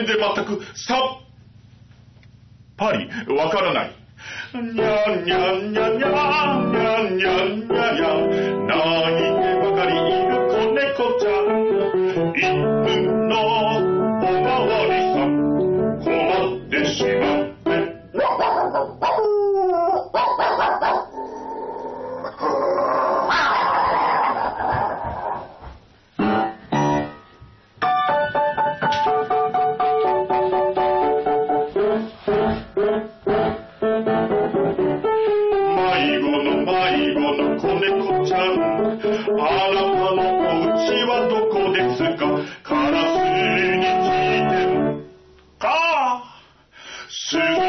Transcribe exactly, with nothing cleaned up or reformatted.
全然全くさっぱりわからない。にゃんにゃんにゃんにゃんにゃんにゃんにゃんにゃん、泣いてばかりいる子猫ちゃん。犬のおまわりさん、困ってしまって。迷子の迷子の子猫ちゃん、あなたのお家はどこですか？カラスに聞いてもかあ、